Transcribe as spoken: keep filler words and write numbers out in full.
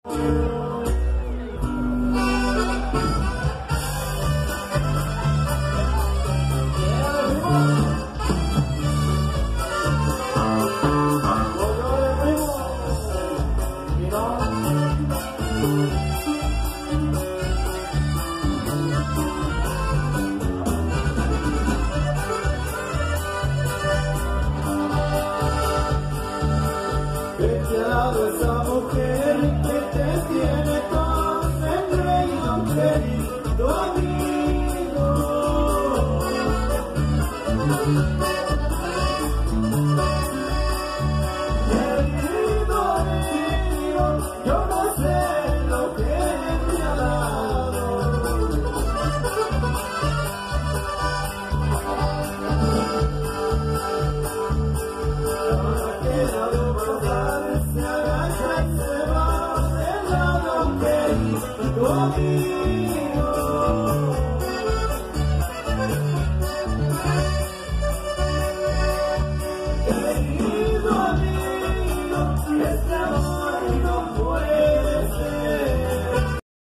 Esa mujer que te tiene tan engreído, querido amigo. Querido amigo, yo no sé lo que me ha dado. Ahora queda de pasar. Se va de lado, querido amigo.